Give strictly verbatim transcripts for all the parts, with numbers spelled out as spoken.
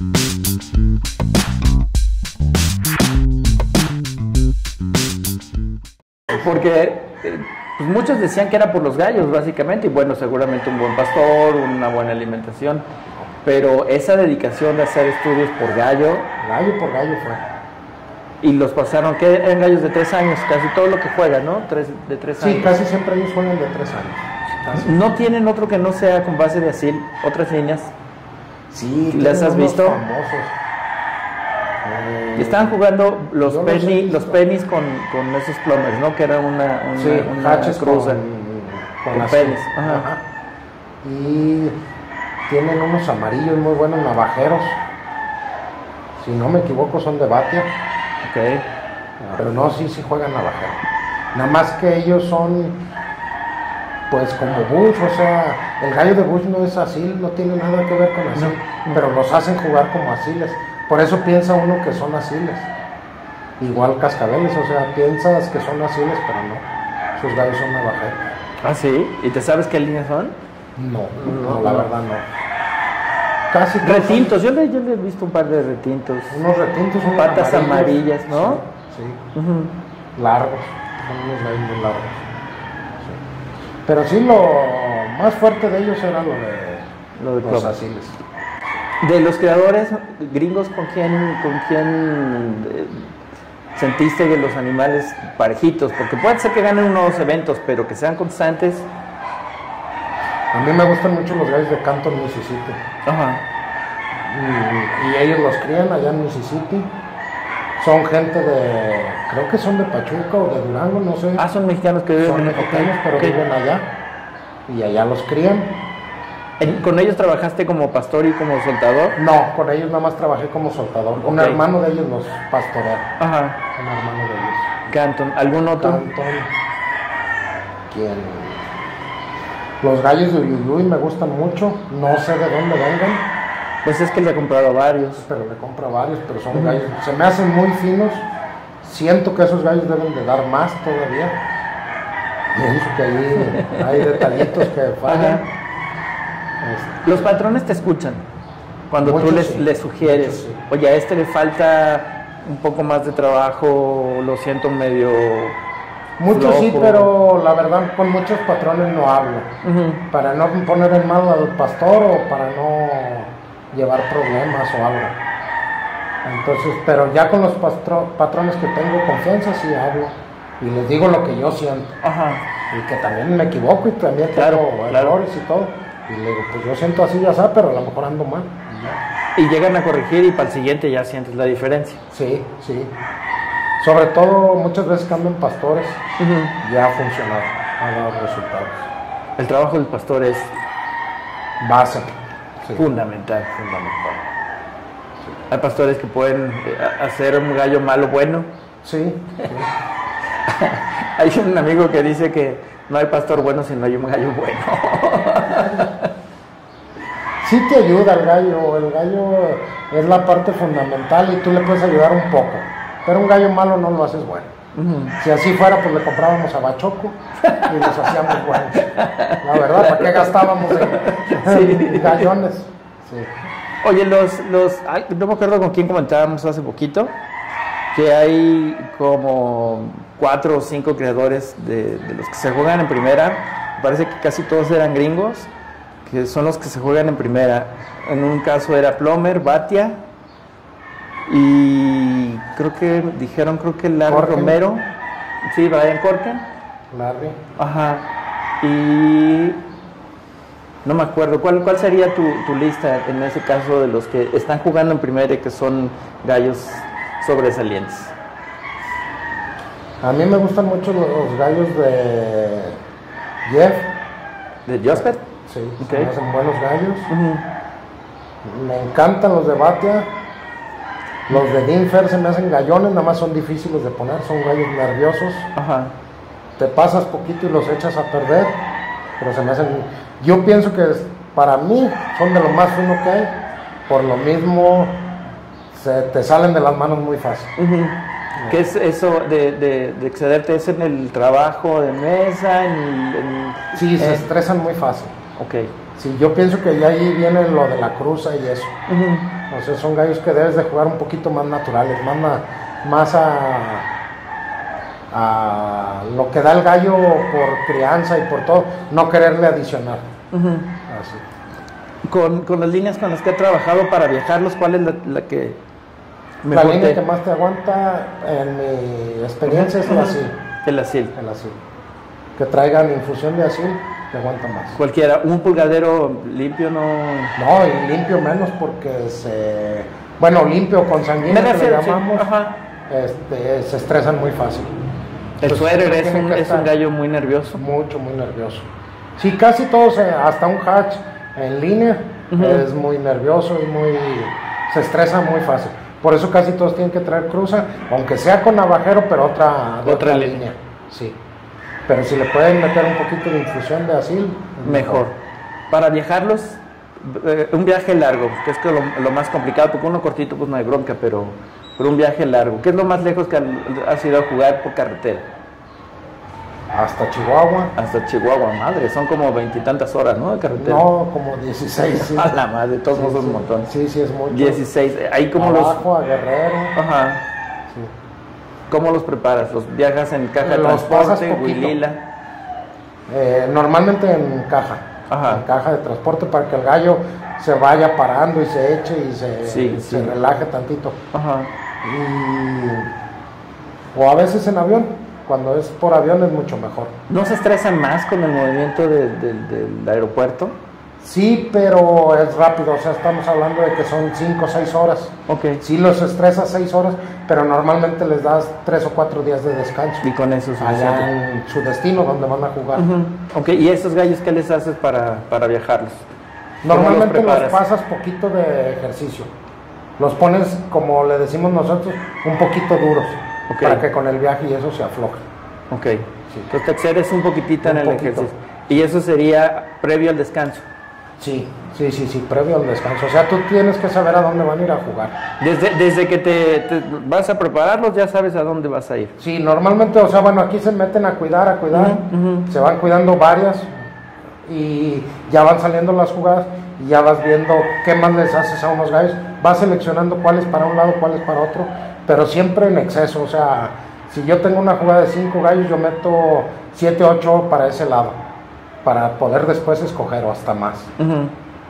Porque pues muchos decían que era por los gallos, básicamente, y bueno, seguramente un buen pastor, una buena alimentación, pero esa dedicación de hacer estudios por gallo... Gallo por gallo fue. Y los pasaron, que eran gallos de tres años, casi todo lo que juegan, ¿no? Tres, de tres sí, años. Sí, casi siempre ellos juegan de tres años. Casi. ¿No tienen otro que no sea con base de asil, otras líneas? Sí, ¿las has visto? Famosos. Eh, y estaban jugando los, penny, los, los pennies con, con esos plumbers, ¿no? Que era una, una, sí, una cruza con, con, con pennies. Ajá. Ajá. Y tienen unos amarillos muy buenos navajeros. Si no me equivoco son de Batia. Okay. Pero no, sí, sí juegan navajero. Nada más que ellos son, pues como Bush, o sea, el gallo de Bush no es asil, no tiene nada que ver con asil, no. Pero los hacen jugar como asiles. Por eso piensa uno que son asiles. Igual cascabeles, o sea, piensas que son asiles, pero no. Sus gallos son navajeros. ¿Ah, sí? ¿Y te sabes qué líneas son? No, no, no la no. verdad no. Casi retintos, son... yo, le, yo le he visto un par de retintos. Unos retintos, unos patas amarillas, ¿no? Sí, sí. Uh-huh. Largos, son unos gallos muy largos. Sí. Pero sí, lo más fuerte de ellos era lo de, lo de los asiles. De los creadores gringos, ¿con quién, con quién eh, sentiste que los animales parejitos? Porque puede ser que ganen unos eventos, pero que sean constantes. A mí me gustan mucho los gallos de Canton, Mississippi. Ajá. Y, y ellos los crían allá en Mississippi. Son gente de, creo que son de Pachuca o de Durango, no sé. Ah, son mexicanos que viven son en mexicanos, pero okay. viven allá. Y allá los crían. ¿Con ellos trabajaste como pastor y como soltador? No, con ellos nada más trabajé como soltador. Okay. Un hermano de ellos los pastorea. Ajá. Un hermano de ellos. Canton. ¿Algún otro? Canton. ¿Quién? Los gallos de Uyuyuy me gustan mucho, no sé de dónde vengan. Pues es que le he comprado varios. Pero le compro varios, pero son uh-huh. gallos, se me hacen muy finos. Siento que esos gallos deben de dar más todavía. Pienso que ahí hay detallitos que fallan. Este, Los patrones te escuchan cuando tú les, sí. les sugieres, muchos, sí. Oye, a este le falta un poco más de trabajo, lo siento medio... Muchos sí, pero la verdad con muchos patrones no hablo, uh-huh. para no poner en mal al pastor o para no llevar problemas o algo. Entonces, pero ya con los pastro, patrones que tengo confianza sí hablo y les digo lo que yo siento. Ajá. Y que también me equivoco y también claro, tengo claro. errores y todo. Y le digo, pues yo siento así ya sabes, pero a lo mejor ando mal. Y, y llegan a corregir y para el siguiente ya sientes la diferencia. Sí, sí. Sobre todo, muchas veces cambian pastores, uh-huh. ya ha funcionado, ha dado resultados. El trabajo del pastor es base, sí. fundamental. fundamental. Sí. Hay pastores que pueden hacer un gallo malo bueno. Sí. sí. Hay un amigo que dice que no hay pastor bueno si no hay un gallo bueno. Sí te ayuda el gallo, el gallo es la parte fundamental y tú le puedes ayudar un poco. Pero un gallo malo no lo haces bueno. Uh-huh. Si así fuera, pues le comprábamos a Bachoco y los hacíamos buenos. La verdad, ¿para qué gastábamos en, sí. en gallones? Sí. Oye, los, los, ay, no me acuerdo con quién comentábamos hace poquito, que hay como cuatro o cinco creadores de, de los que se juegan en primera. Parece que casi todos eran gringos, que son los que se juegan en primera. En un caso era Plummer, Batia, y creo que dijeron, creo que Larry Corken. Romero, sí, Brian Corken. Larry. Ajá. Y no me acuerdo, ¿cuál, cuál sería tu, tu lista en ese caso de los que están jugando en primera y que son gallos sobresalientes? A mí me gustan mucho los, los gallos de Jeff. ¿De Jospet? Sí, okay. Me hacen buenos gallos. Uh-huh. Me encantan los de Batia. Los de Dinfer se me hacen gallones, nada más son difíciles de poner, son gallos nerviosos. Ajá. Te pasas poquito y los echas a perder, pero se me hacen... Yo pienso que para mí son de lo más fino que hay, por lo mismo se te salen de las manos muy fácil. Uh-huh. ¿Qué es eso de, de, de excederte? ¿Es en el trabajo de mesa? En, en, sí, se en... estresan muy fácil. Ok. Sí, yo pienso que ya ahí viene lo de la cruza y eso. Uh-huh. O sea, son gallos que debes de jugar un poquito más naturales, más, más a, a lo que da el gallo por crianza y por todo, no quererle adicionar. Uh-huh. Así. Con, con las líneas con las que he trabajado para viajarlos, ¿cuál es la, la que La línea te... que más te aguanta, en mi experiencia, uh-huh. es el asil. El asil. El asil. Que traigan infusión de asil, te aguanta más. Cualquiera, un pulgadero limpio no... No, y limpio menos porque se... Bueno, limpio con sanguíneo, que le llamamos, sí. este, se estresan muy fácil. El suéter es un, es un gallo muy nervioso. Mucho, muy nervioso. Sí, casi todos, hasta un hatch en línea, uh-huh. es muy nervioso y muy... se estresa muy fácil. Por eso casi todos tienen que traer cruza, aunque sea con navajero, pero otra, de otra, otra línea. línea. Sí. Pero si le pueden meter un poquito de infusión de asil, mejor. mejor. Para viajarlos, eh, un viaje largo, que es que lo, lo más complicado, porque uno cortito pues no hay bronca, pero, pero un viaje largo. ¿Qué es lo más lejos que has ido a jugar por carretera? Hasta Chihuahua. Hasta Chihuahua, madre, son como veintitantas horas, ¿no? De carretera. No, como dieciséis. Sí. A la madre, todos sí, sí, un montón. Sí, sí, es mucho. dieciséis, ahí como Abajo, los... a Guerrero. Ajá. Sí. ¿Cómo los preparas? ¿Los viajas en caja de los transporte, Huilila? Eh, normalmente en caja. Ajá. En caja de transporte para que el gallo se vaya parando y se eche y se, sí, se sí. relaje tantito. Ajá. Y... o a veces en avión. Cuando es por avión es mucho mejor. ¿No se estresan más con el movimiento de, de, del aeropuerto? Sí, pero es rápido, o sea, estamos hablando de que son cinco o seis horas. Okay. Sí los estresas seis horas, pero normalmente les das tres o cuatro días de descanso. Y con eso se allá en su destino donde van a jugar. Uh-huh. Ok, ¿y esos gallos qué les haces para, para viajarlos? Normalmente los, los pasas poquito de ejercicio. Los pones, como le decimos nosotros, un poquito duros. Okay. Para que con el viaje y eso se afloje. Ok. Sí. Entonces te excedes un poquitito un en el poquito. ejercicio. ¿Y eso sería previo al descanso? Sí, sí, sí, sí, previo al descanso. O sea, tú tienes que saber a dónde van a ir a jugar. Desde, desde que te, te vas a prepararlos ya sabes a dónde vas a ir. Sí, normalmente, o sea, bueno, aquí se meten a cuidar, a cuidar. Uh-huh, uh-huh. Se van cuidando varias y ya van saliendo las jugadas y ya vas viendo qué más les haces a unos gallos. Vas seleccionando cuáles para un lado, cuáles para otro. Pero siempre en exceso, o sea, si yo tengo una jugada de cinco gallos, yo meto siete, ocho para ese lado, para poder después escoger o hasta más. Uh-huh.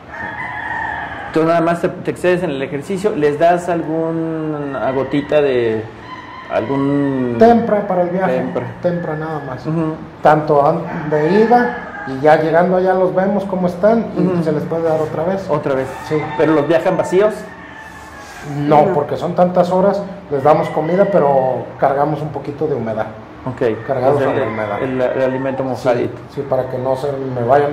Tú nada más te, te excedes en el ejercicio, ¿les das alguna gotita de algún... Tempra para el viaje, tempra, tempra nada más. Uh-huh. Tanto de ida y ya llegando allá los vemos cómo están y uh-huh. se les puede dar otra vez. Otra vez. Sí. ¿Pero los viajan vacíos? No, porque son tantas horas, les damos comida, pero cargamos un poquito de humedad. Ok. Cargados el, de humedad. El, el alimento mojadito. Sí, sí, para que no se me vayan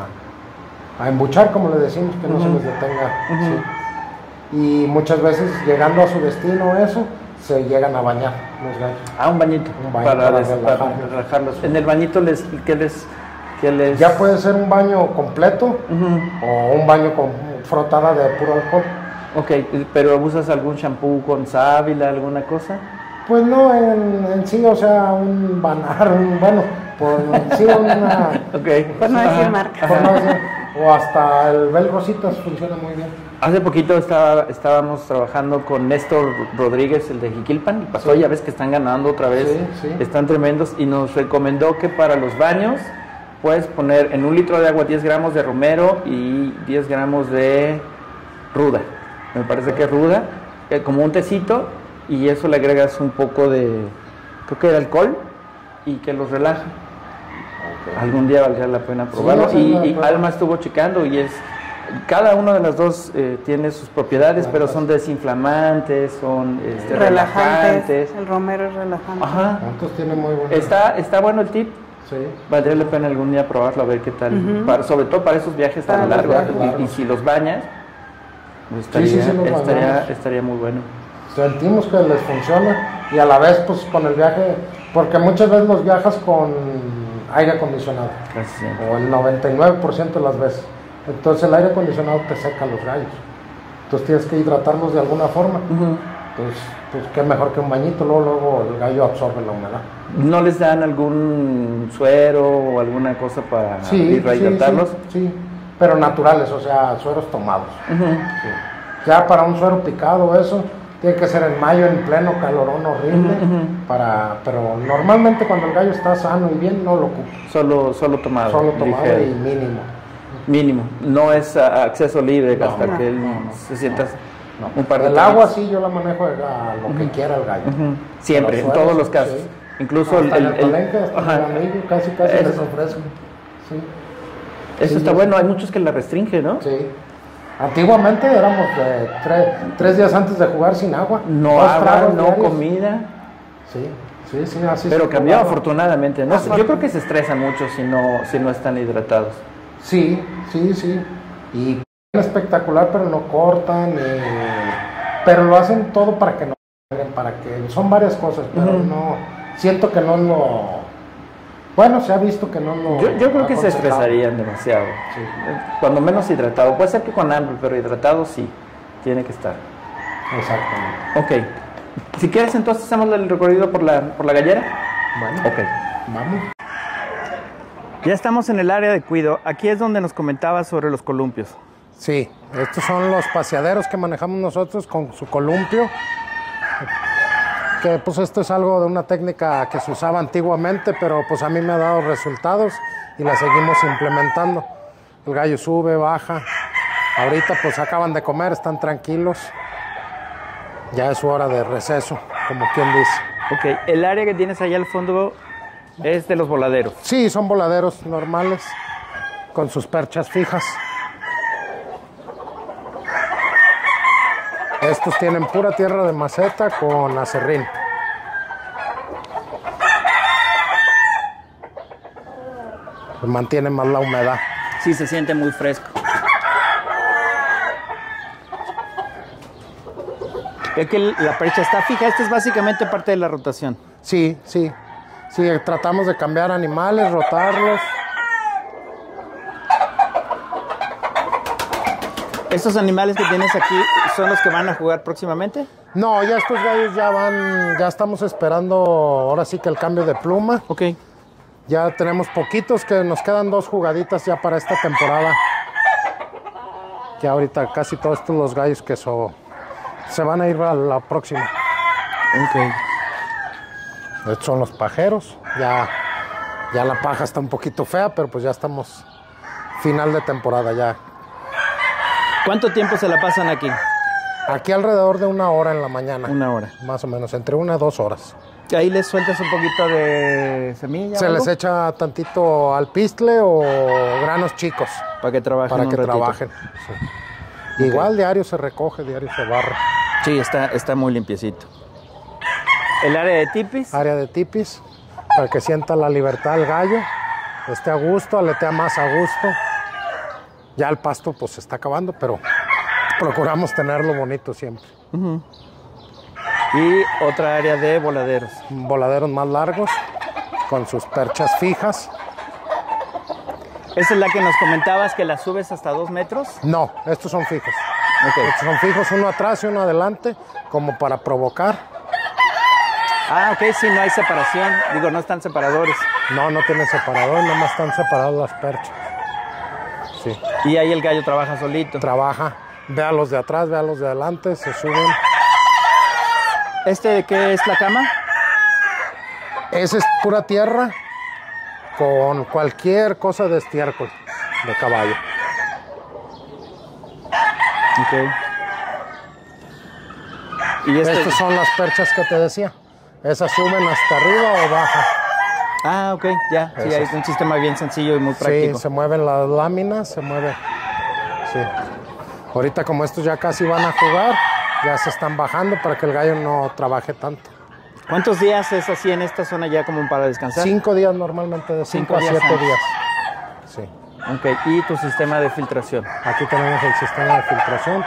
a, a embuchar, como le decimos, que no uh-huh. se les detenga. Uh-huh. Sí. Y muchas veces, llegando a su destino, eso, se llegan a bañar los gallos. Ah, un bañito. Un baño para, para, des, relajar. para relajarlos. En el bañito, les, ¿qué les, qué les...? Ya puede ser un baño completo uh-huh. o un baño con frotada de puro alcohol. Ok, ¿pero usas algún shampoo con sábila, alguna cosa? Pues no, en, en sí, o sea, un banar, un, bueno, por sí una... Ok. Por no decir marca. Por no decir, o hasta el Bel Rositas funciona muy bien. Hace poquito estaba, estábamos trabajando con Néstor Rodríguez, el de Jiquilpan, y pasó, sí. Ya ves que están ganando otra vez, sí, sí. Están tremendos, y nos recomendó que para los baños puedes poner en un litro de agua diez gramos de romero y diez gramos de ruda. Me parece que es ruda, eh, como un tecito, y eso le agregas un poco de, creo que de alcohol, y que los relaja. Okay. Algún día valdría la pena probarlo. Sí, y, y Alma estuvo checando, y es, cada una de las dos eh, tiene sus propiedades, claro, pero son desinflamantes, son este, relajantes. relajantes. El romero es relajante. Ajá. Entonces tiene muy bueno. Está, está bueno el tip. Sí. Valdría la pena algún día probarlo, a ver qué tal. Uh-huh. Para, sobre todo para esos viajes tan para largos, viajes, claro. y, y si los bañas, estaría, sí, sí, sí, estaría, estaría muy bueno. Sentimos que les funciona y a la vez pues con el viaje, porque muchas veces los viajas con aire acondicionado, casi o el noventa y nueve por ciento de las veces. Entonces el aire acondicionado te seca los gallos, entonces tienes que hidratarlos de alguna forma. Uh-huh. Entonces, pues qué mejor que un bañito, luego, luego el gallo absorbe la humedad. ¿No les dan algún suero o alguna cosa para sí, rehidratarlos? Sí, sí, sí, pero naturales, o sea, sueros tomados. Uh-huh. Sí. Ya para un suero picado eso, tiene que ser en mayo en pleno calorón horrible, uh -huh. para, pero normalmente cuando el gallo está sano y bien no lo ocupa. Solo, solo tomado. Solo tomado ligero. Y mínimo. Mínimo, no es uh, acceso libre no, hasta no, que él no, no. se sienta no. un par de El tardes. agua sí yo la manejo a lo uh -huh. que quiera el gallo. Uh -huh. Siempre, en todos los casos. Sí. Incluso no, el, el, el, el palenque, hasta el amigo, casi casi eso, les ofrezco. Sí. Eso sí, está yo, bueno, hay muchos que la restringen, ¿no? Sí. Antiguamente éramos de tres, tres días antes de jugar sin agua. No agua, no diarios. Comida. Sí, sí, sí, así. Pero cambió afortunadamente, ¿no? Yo creo que se estresan mucho si no, si no están hidratados. Sí, sí, sí. Y espectacular, pero no cortan. Eh, pero lo hacen todo para que no, para que son varias cosas, pero uh -huh. no. Siento que no lo. Bueno, se ha visto que no lo... Yo, yo creo que se estresarían demasiado. Sí. Cuando menos hidratado. Puede ser que con hambre, pero hidratado sí. Tiene que estar. Exactamente. Ok. Si quieres, entonces hacemos el recorrido por la, por la gallera. Bueno. Ok. Vamos. Ya estamos en el área de cuido. Aquí es donde nos comentabas sobre los columpios. Sí. Estos son los paseaderos que manejamos nosotros con su columpio. Que pues esto es algo de una técnica que se usaba antiguamente, pero pues a mí me ha dado resultados y la seguimos implementando. El gallo sube, baja. Ahorita pues acaban de comer, están tranquilos. Ya es su hora de receso, como quien dice. Ok, el área que tienes allá al fondo es de los voladeros. Sí, son voladeros normales, con sus perchas fijas. Estos tienen pura tierra de maceta con acerrín. Mantiene más la humedad. Sí, se siente muy fresco. Es que la percha está fija. Esta es básicamente parte de la rotación. Sí, sí. Sí, tratamos de cambiar animales, rotarlos. ¿Estos animales que tienes aquí son los que van a jugar próximamente? No, ya estos gallos ya van, ya estamos esperando ahora sí que el cambio de pluma. Ok. Ya tenemos poquitos, que nos quedan dos jugaditas ya para esta temporada. Que ahorita casi todos estos los gallos que so, se van a ir a la próxima. Ok. Estos son los pajeros. Ya, ya la paja está un poquito fea, pero pues ya estamos final de temporada ya. ¿Cuánto tiempo se la pasan aquí? Aquí alrededor de una hora en la mañana. Una hora. Más o menos, entre una y dos horas. Ahí les sueltas un poquito de semilla. Se les echa tantito alpistle o granos chicos. Para que trabajen. Para un que ratito. trabajen. Sí. Okay. Igual diario se recoge, diario se barra. Sí, está, está muy limpiecito. ¿El área de tipis? Área de tipis, para que sienta la libertad el gallo, esté a gusto, aletea más a gusto. Ya el pasto pues se está acabando, pero procuramos tenerlo bonito siempre. Uh-huh. Y otra área de voladeros. Voladeros más largos, con sus perchas fijas. ¿Esa es la que nos comentabas que la subes hasta dos metros? No, estos son fijos. Okay. Estos son fijos, uno atrás y uno adelante, como para provocar. Ah, ok, sí, no hay separación. Digo, no están separadores. No, no tienen separador, nada más están separadas las perchas. Sí. Y ahí el gallo trabaja solito. Trabaja. Ve a los de atrás, ve a los de adelante, se suben. ¿Este de qué es la cama? Esa es pura tierra con cualquier cosa de estiércol de caballo. Ok. ¿Y este? Estas son las perchas que te decía. Esas suben hasta arriba o bajan. Ah, ok, ya. Sí, hay un sistema bien sencillo y muy práctico. Sí, se mueven las láminas, se mueve. Sí. Ahorita como estos ya casi van a jugar, ya se están bajando para que el gallo no trabaje tanto. ¿Cuántos días es así en esta zona ya como para descansar? Cinco días normalmente, de cinco, cinco a siete años. días. Sí. Ok, ¿y tu sistema de filtración? Aquí tenemos el sistema de filtración.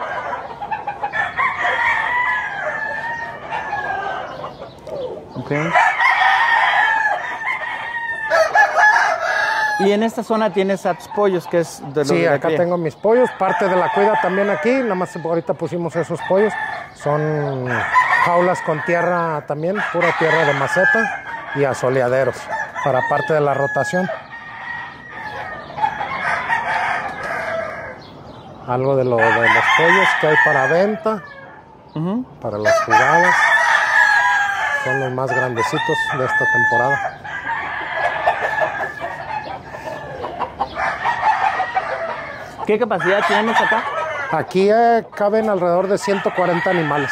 Ok. Y en esta zona tienes a tus pollos, que es de lo Sí, de la acá cría. tengo mis pollos, parte de la cuida también aquí, nada más ahorita pusimos esos pollos. Son jaulas con tierra también, pura tierra de maceta y asoleaderos, para parte de la rotación. algo de, lo, de los pollos que hay para venta, Ujú. para las jugadas. Son los más grandecitos de esta temporada. ¿Qué capacidad tienes acá? Aquí eh, caben alrededor de ciento cuarenta animales.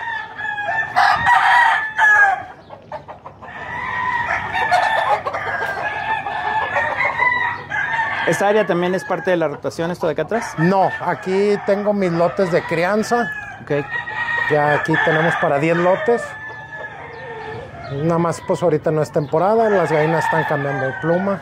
¿Esta área también es parte de la rotación, esto de acá atrás? No, aquí tengo mis lotes de crianza. Ok. Ya aquí tenemos para diez lotes. Nada más pues ahorita no es temporada, las gallinas están cambiando de pluma.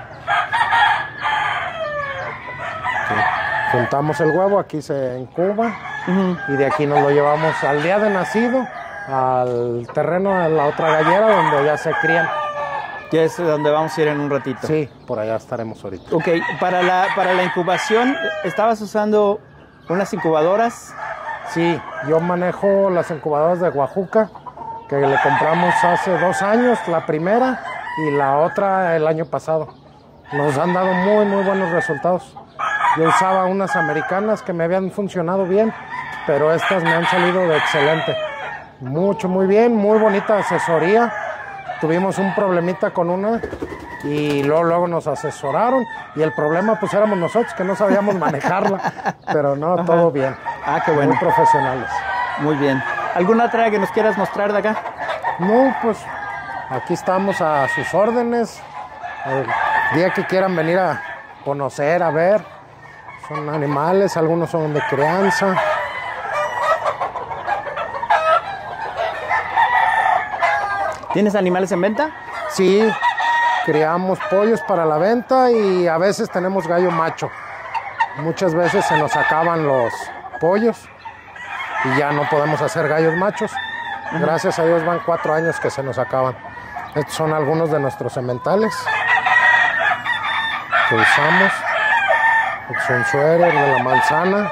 Sí. Juntamos el huevo, aquí se incuba. Ujú. Y de aquí nos lo llevamos al día de nacido al terreno de la otra gallera donde ya se crían. Que es donde vamos a ir en un ratito. Sí, por allá estaremos ahorita. Ok, para la, para la incubación, ¿estabas usando unas incubadoras? Sí, yo manejo las incubadoras de Oaxaca, que le compramos hace dos años, la primera y la otra el año pasado. Nos han dado muy, muy buenos resultados. Yo usaba unas americanas que me habían funcionado bien, pero estas me han salido de excelente. Mucho, muy bien, muy bonita asesoría. Tuvimos un problemita con una y luego, luego nos asesoraron y el problema pues éramos nosotros que no sabíamos manejarla, pero no, Ajá. todo bien. Ah, qué bueno. Muy profesionales. Muy bien. ¿Alguna otra que nos quieras mostrar de acá? No, pues aquí estamos a sus órdenes. El día que quieran venir a conocer, a ver, son animales, algunos son de crianza. ¿Tienes animales en venta? Sí, criamos pollos para la venta y a veces tenemos gallo macho. Muchas veces se nos acaban los pollos y ya no podemos hacer gallos machos. Gracias a Dios van cuatro años que se nos acaban. Estos son algunos de nuestros sementales que usamos. Es un suéter de la manzana.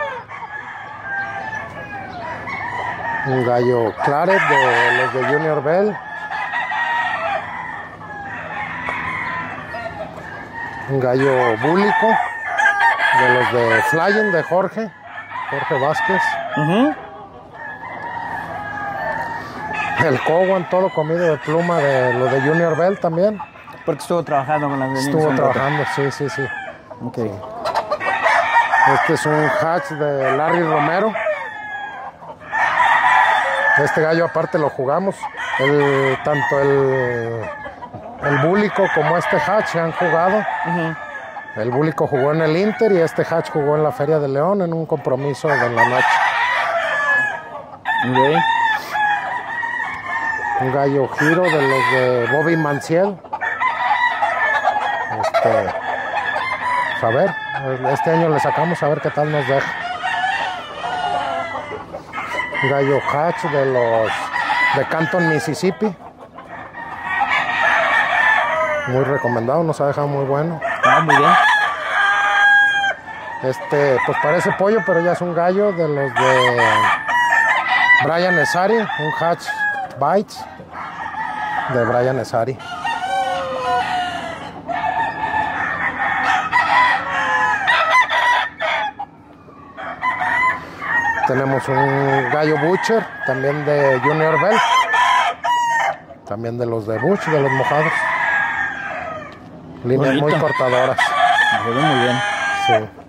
Un gallo claret de los de Junior Bell. Un gallo búlico de los de Flying de Jorge, Jorge Vázquez. Uh-huh. El Cowan, todo comido de pluma de los de Junior Bell también. Porque estuvo trabajando con las de Estuvo Nilsson Rotter. trabajando, sí, sí, sí. Ok. Este es un hatch de Larry Romero. Este gallo aparte lo jugamos. El, tanto el, el búlico como este hatch se han jugado. Uh-huh. El búlico jugó en el Inter y este hatch jugó en la Feria de León en un compromiso de la noche. Ok. Un gallo giro de los de Bobby Manciel. Este, pues a ver, este año le sacamos a ver qué tal nos deja. Un gallo hatch de los de Canton, Mississippi. Muy recomendado, nos ha dejado muy bueno. Ah, muy bien. Este, pues parece pollo, pero ya es un gallo de los de Brian Esari, un hatch bites de Brian Esari. Tenemos un gallo Butcher, también de Junior Bell, también de los de Butch, de los mojados. Líneas muy Bonito. cortadoras. Me quedó muy bien. Sí.